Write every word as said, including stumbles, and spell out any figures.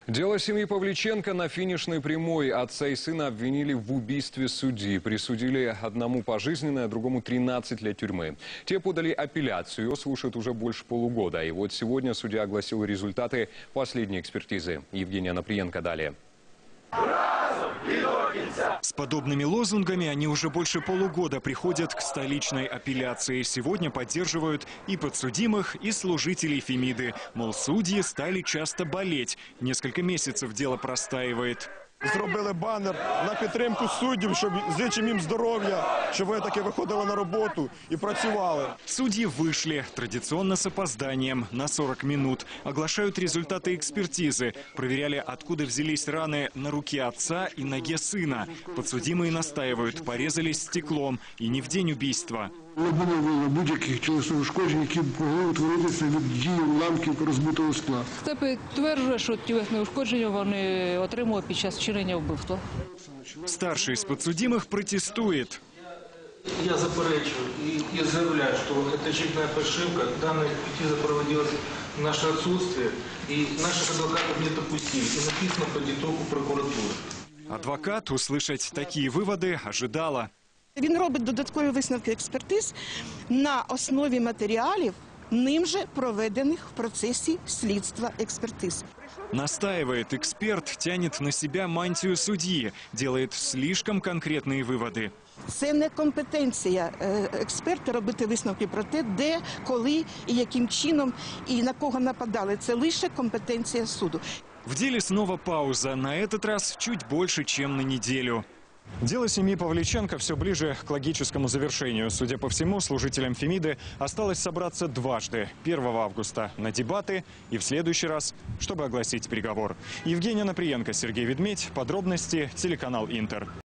Дело семьи Павличенко на финишной прямой. Отца и сына обвинили в убийстве судьи. Присудили одному пожизненное, другому тринадцать лет тюрьмы. Те подали апелляцию. Ее слушают уже больше полугода. И вот сегодня судья огласил результаты последней экспертизы. Евгения Наприенко далее. С подобными лозунгами они уже больше полугода приходят к столичной апелляции. Сегодня поддерживают и подсудимых, и служителей Фемиды. Мол, судьи стали часто болеть. Несколько месяцев дело простаивает. Зробили банер на підтримку суддів, щоб зичим їм здоров'я, щоб вони таки виходили на роботу і працювали. Судьи вышли, традиционно с опозданием, на сорок минут. Оглашают результаты экспертизы. Проверяли, откуда взялись раны на руке отца и ноге сына. Подсудимые настаивают, порезались стеклом. И не в день убийства. Не було будь-яких тілесних ушкоджень, які могли утворитися від дії уламків розбитого скла. Це підтверджує, що тілесні ушкодження вони отримали під час вчинення вбивства. Старший из подсудимых протестует. Я заперечиваю и, и заявляю, что это очередная фальшивка. Данная экспертиза проводилась в наше отсутствие, и наших адвокатов не допустили. И написано по диктовку прокуратуры. Адвокат услышать такие выводы ожидала. Він робить додаткові висновки експертиз на основі матеріалів, ним же проведених в процесі слідства експертиз. Настаивает, эксперт тянет на себя мантию судьи, делает слишком конкретные выводы. Це не компетенція експерта робити висновки про те, де, коли і яким чином і на кого нападали. Це лише компетенція суду. В деле снова пауза, на этот раз чуть больше, чем на неделю. Дело семьи Павличенко все ближе к логическому завершению. Судя по всему, служителям Фемиды осталось собраться дважды. первого августа на дебаты и в следующий раз, чтобы огласить приговор. Евгения Наприенко, Сергей Ведмедь. Подробности телеканал Интер.